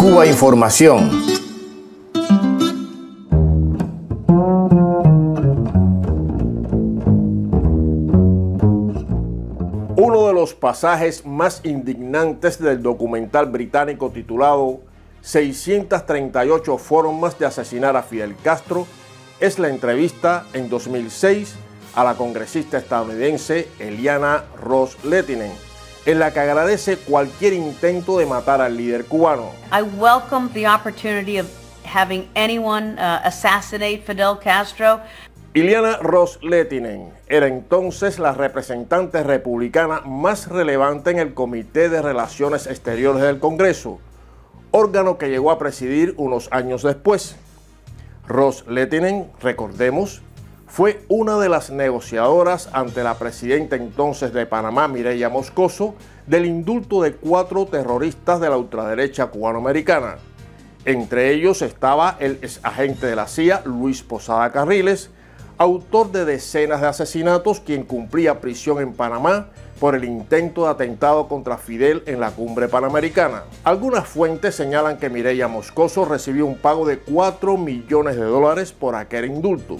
Cuba Información. Uno de los pasajes más indignantes del documental británico titulado 638 formas de asesinar a Fidel Castro es la entrevista en 2006 a la congresista estadounidense Eliana Ros-Lehtinen, en la que agradece cualquier intento de matar al líder cubano. I welcome the opportunity of having anyone assassinate Fidel Castro. Eliana Ros-Lehtinen era entonces la representante republicana más relevante en el Comité de Relaciones Exteriores del Congreso, órgano que llegó a presidir unos años después. Ros-Lehtinen, recordemos, fue una de las negociadoras ante la presidenta entonces de Panamá, Mireya Moscoso, del indulto de 4 terroristas de la ultraderecha cubanoamericana. Entre ellos estaba el exagente de la CIA, Luis Posada Carriles, autor de decenas de asesinatos, quien cumplía prisión en Panamá por el intento de atentado contra Fidel en la cumbre panamericana. Algunas fuentes señalan que Mireya Moscoso recibió un pago de $4 millones por aquel indulto.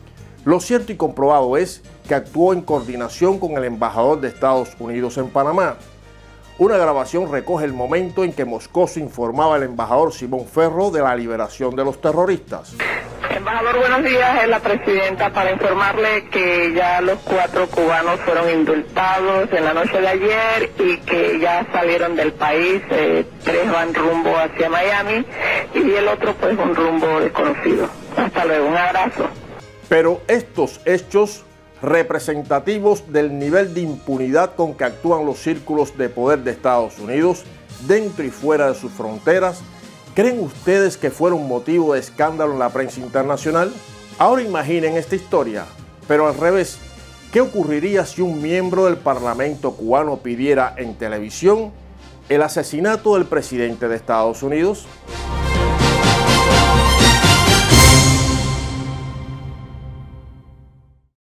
Lo cierto y comprobado es que actuó en coordinación con el embajador de Estados Unidos en Panamá. Una grabación recoge el momento en que Moscoso informaba al embajador Simón Ferro de la liberación de los terroristas. Embajador, buenos días, es la presidenta para informarle que ya los 4 cubanos fueron indultados en la noche de ayer y que ya salieron del país, 3 van rumbo hacia Miami y el otro pues un rumbo desconocido. Hasta luego, un abrazo. Pero estos hechos representativos del nivel de impunidad con que actúan los círculos de poder de Estados Unidos, dentro y fuera de sus fronteras, ¿creen ustedes que fueron motivo de escándalo en la prensa internacional? Ahora imaginen esta historia, pero al revés. ¿Qué ocurriría si un miembro del Parlamento cubano pidiera en televisión el asesinato del presidente de Estados Unidos?